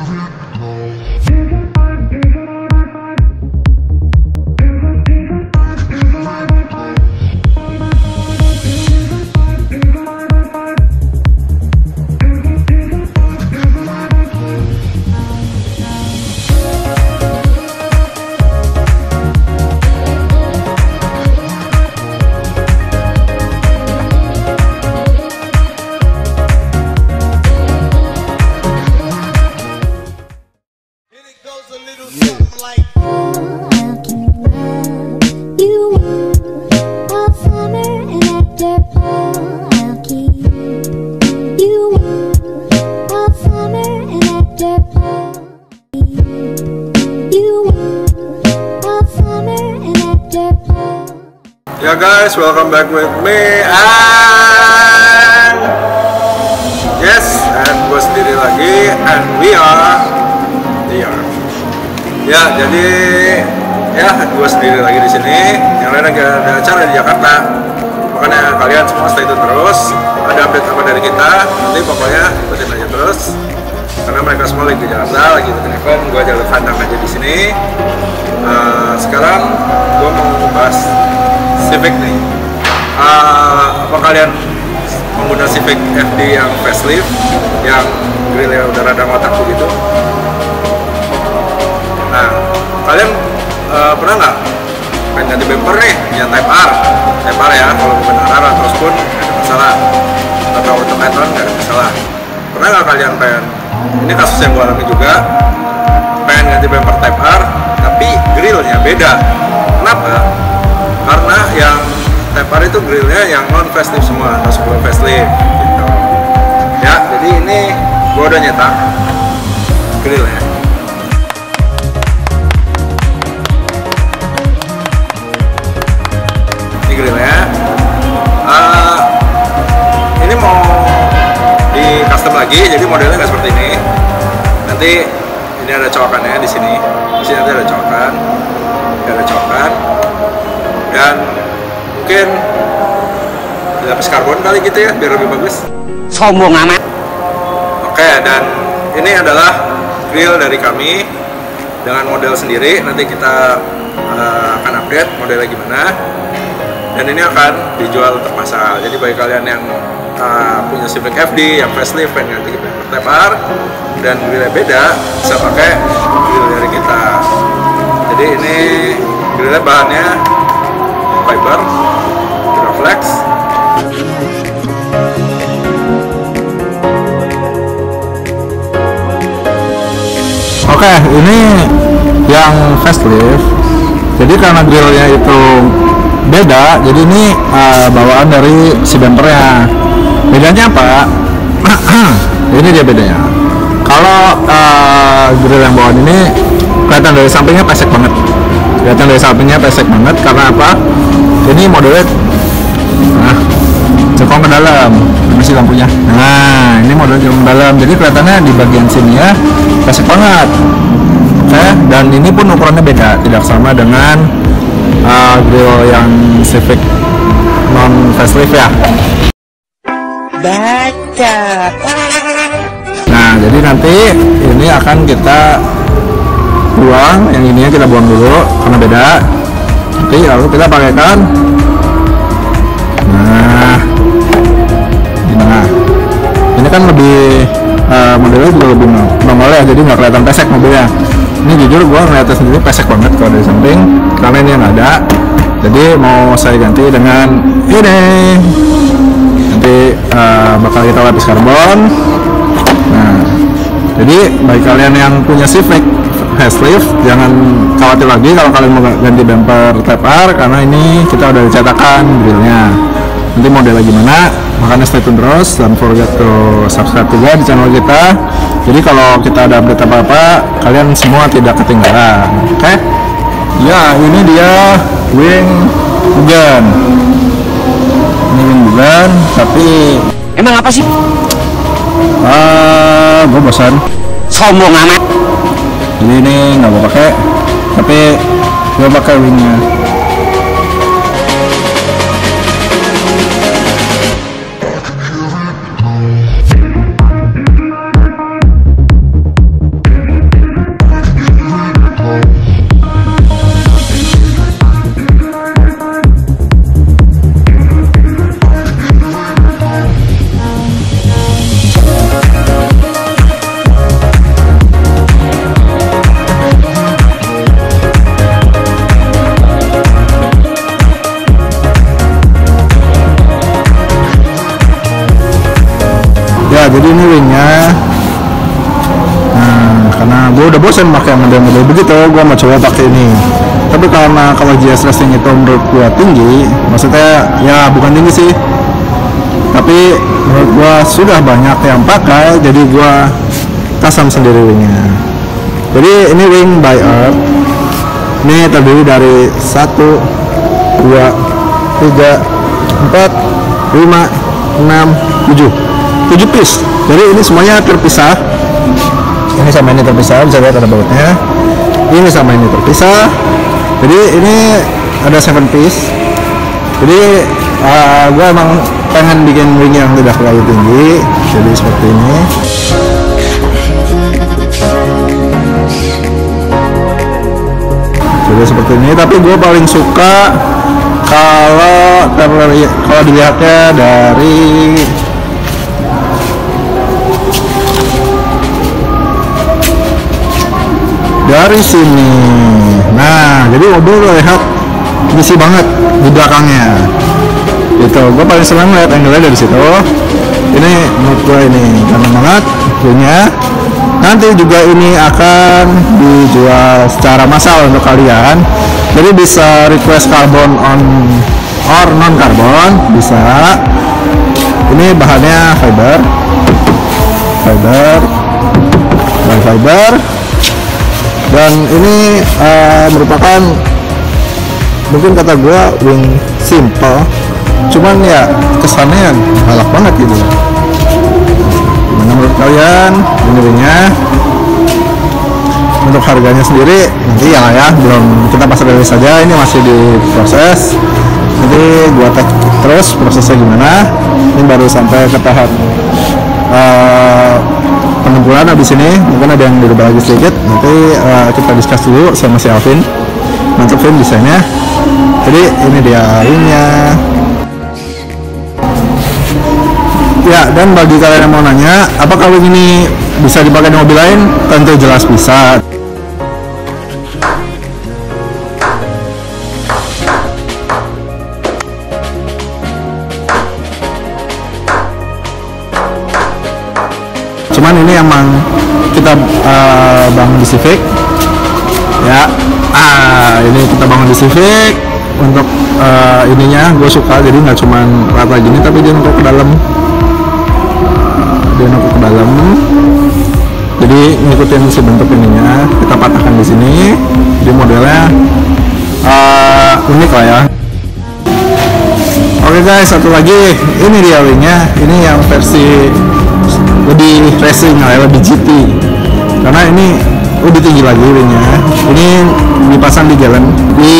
Ya guys, welcome back with me and yes, and gue sendiri lagi and we are here. Ya, jadi ya gue sendiri lagi di sini. Yang lain lagi ada acara di Jakarta. Makanya kalian semua stay tune terus. Ada update apa dari kita? Nanti pokoknya ikutin aja terus. Karena mereka semua lagi di Jakarta, lagi ikutin event. Gue jalan kandang aja di sini. Sekarang gue mau bahas Civic nih. Apa kalian pengguna Civic FD yang facelift, yang grillnya udah rada ngotak begitu? Nah, kalian pernah nggak pengen ganti bumper nih yang Type R ya, kalau bukan RR terus pun nggak ada masalah, atau untuk add-on nggak ada masalah. Pernah nggak kalian pengen, ini kasus yang gue alami juga, pengen ganti bumper Type R tapi grillnya beda? Kenapa? Karena yang Type R itu grillnya yang non facelift semua atau sebelum facelift gitu. Ya, jadi ini gue udah nyetak grillnya. Ini grillnya. Ini mau di custom lagi, jadi modelnya nggak seperti ini. Nanti ini ada cowokannya di sini. Di sini nanti ada cowokan. Ada cowokan. Dan mungkin dilapis karbon kali gitu ya, biar lebih bagus. Sombong amat. Oke, dan ini adalah grill dari kami dengan model sendiri. Nanti kita akan update modelnya gimana. Dan ini akan dijual untuk massal. Jadi bagi kalian yang punya Civic FD, yang facelift, pengen ganti Type R dan grillnya beda, bisa pakai grill dari kita. Jadi ini grillnya bahannya fiber, Duraflex. Oke, ini yang facelift. Jadi karena grillnya itu beda, jadi ini bawaan dari si bumpernya. Bedanya apa? Ini dia bedanya. Kalau grill yang bawaan ini kelihatan dari sampingnya pesek banget. Karena apa? Ini modelnya cekong ke dalam, masih lampunya. Nah, ini model cekong ke dalam, jadi kelihatannya di bagian sini ya pesek banget. Oke, dan ini pun ukurannya beda, tidak sama dengan grill yang Civic non facelift ya. Baca. Nah, jadi nanti ini akan kita buang, yang ininya kita buang dulu karena beda. Nanti lalu kita pakaikan. Nah, ini kan lebih modelnya juga lebih nongol ya, jadi nggak kelihatan pesek mobilnya. Ini jujur gue ngeliatnya sendiri pesek banget kalau dari samping, karena ini yang ada. Jadi mau saya ganti dengan ini. Nanti bakal kita lapis karbon. Nah, jadi bagi kalian yang punya Civic facelift, jangan khawatir lagi kalau kalian mau ganti bumper Type R, karena ini kita udah dicetakan grillnya. Nanti modelnya gimana, makanya stay tune terus, don't forget to subscribe juga di channel kita. Jadi kalau kita ada update apa-apa, kalian semua tidak ketinggalan. Oke? Ya, ini dia wing hujan. Ini wing hujan, tapi Emang apa sih? gue bosan. Sombong amat. Jadi ini nggak gue pakai, tapi gue pakai wingnya. udah bosan pakai model-model begitu, gue mau coba pakai ini. Tapi karena kalau GS Racing itu menurut gue tinggi, maksudnya ya bukan tinggi sih, tapi menurut gue sudah banyak yang pakai, jadi gue custom sendiri wingnya. Jadi ini wing by Earth, ini terdiri dari 1, 2, 3, 4, 5, 6, 7 piece. Jadi ini semuanya terpisah. Ini sama ini terpisah, bisa lihat ada bautnya. Ini sama ini terpisah. Jadi ini ada 7 piece. Jadi gue emang pengen bikin wing yang tidak terlalu tinggi, jadi seperti ini. Jadi seperti ini. Tapi gue paling suka kalau dilihatnya dari sini. Nah, jadi mobil lihat bisi banget di belakangnya. Gitu. Gue paling senang lihat angle-nya dari situ. Ini menurut gue ini ganteng banget punya. Nanti juga ini akan dijual secara massal untuk kalian. Jadi bisa request carbon on or non carbon bisa. Ini bahannya fiber, dan ini merupakan mungkin kata gue wing simple, cuman ya kesannya galak banget gitu. Gimana menurut kalian ini wingnya? Untuk harganya sendiri nanti ya belum kita pasar rilis saja, ini masih diproses. Jadi gua tag terus prosesnya gimana. Ini baru sampai ke tahap pengumpulan. Habis ini mungkin ada yang dirubah lagi sedikit. Nanti kita discuss dulu sama si Alvin, mantapin desainnya. Jadi ini dia wingnya. Ya, dan bagi kalian yang mau nanya apakah wing ini bisa dipakai di mobil lain, tentu jelas bisa. Cuman ini emang kita bangun di Civic ya. Ini kita bangun di Civic untuk ininya gue suka, jadi nggak cuman rata gini tapi dia nongkrong ke dalam. Jadi ngikutin si bentuk ininya, kita patahkan di sini. Jadi modelnya unik lah ya. Oke guys, satu lagi ini dia wingnya. Ini yang versi lebih racing lah, lebih GT, karena ini lebih tinggi lagi wingnya. Ini dipasang di Galen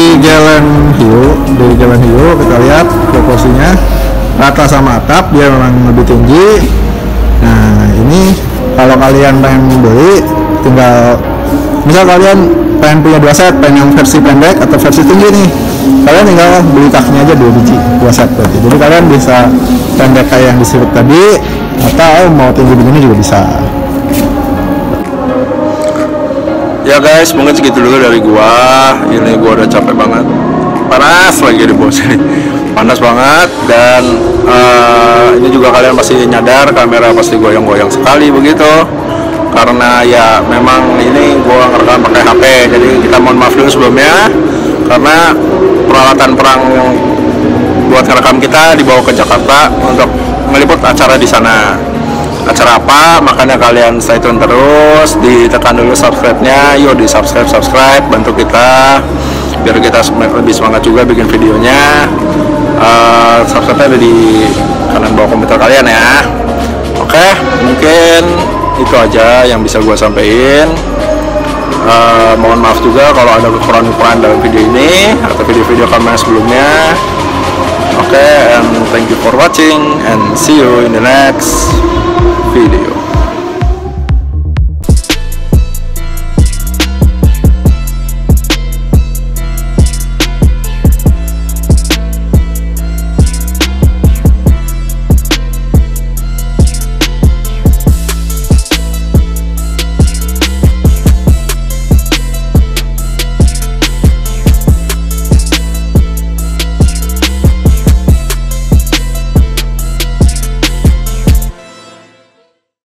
Hill. Kita lihat proporsinya rata sama atap, dia memang lebih tinggi. Nah ini kalau kalian pengen beli, tinggal misal kalian pengen punya 2 set, pengen yang versi pendek atau versi tinggi nih, kalian tinggal beli kakinya aja 2 biji, 2 set berarti. Jadi kalian bisa pendek kayak yang disebut tadi, atau mau tinggi begini juga bisa. Ya guys, mungkin segitu dulu dari gua. Ini gua udah capek banget, panas lagi di bos ini, panas banget. Dan ini juga kalian pasti nyadar kamera pasti goyang-goyang sekali begitu, karena ya memang ini gua ngerekam pakai HP. Jadi kita mohon maaf dulu sebelumnya, karena peralatan perang buat ngerekam kita dibawa ke Jakarta untuk meliput acara di sana. Acara apa? Makanya kalian stay tune terus, ditekan dulu subscribe-nya. Yuk di subscribe, bantu kita biar kita lebih semangat juga bikin videonya. Subscribe-nya ada di kanan bawah komputer kalian ya. Oke, mungkin itu aja yang bisa gue sampaikan. Mohon maaf juga kalau ada kekurangan dalam video ini atau video-video kami sebelumnya. Okay, and thank you for watching and see you in the next video.